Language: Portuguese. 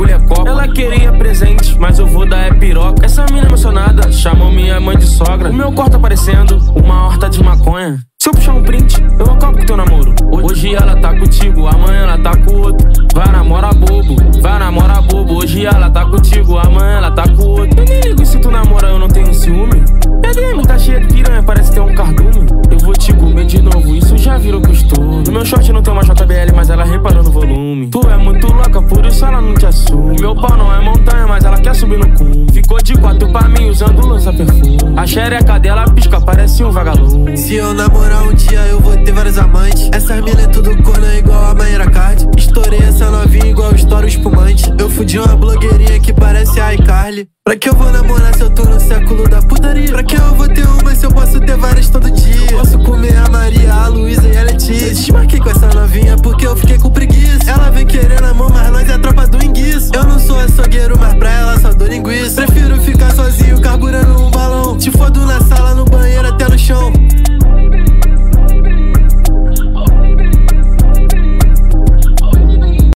bagulho é copa. Ela queria presente, mas eu vou dar é piroca. Essa mina emocionada chamou minha mãe de sogra. O meu corpo tá parecendo uma horta de maconha. Se eu puxar um print, eu acabo com teu namoro. Hoje ela tá contigo, amanhã ela tá com outro. Vai namorar bobo, vai namorar bobo. Hoje ela tá contigo, amanhã ela tá com outro. Eu nem ligo se tu namora, eu não tenho ciúme. Minha DM tá cheia de piranha, parece ter um cardume. Eu vou te comer de novo, isso já virou costume. No meu short não tem uma JBL, mas ela reparou no volume. Tu é muito louca, por isso ela não te assume. Meu pau não é montanha, mas ela quer subir no cume. Ficou de 4 pra mim usando lança-perfume. A xereca dela pisca, parece um vagalume. Se eu namorar um dia eu vou ter vários amantes. Essas mina é tudo corna igual a Mayra Card. Estourei essa novinha igual estouro espumante. Eu fudi uma blogueirinha que parece a iCarly. Pra que eu vou namorar se eu tô no século da putaria? Pra que eu vou ter uma se eu posso ter várias todo dia? Eu posso comer a Maria, a Luísa e a Letícia. Eu desmarquei com essa novinha porque eu fiquei com preguiça. Ela vem querendo amor, mas nós é a tropa do enguiço. Eu não sou açougueiro, mas pra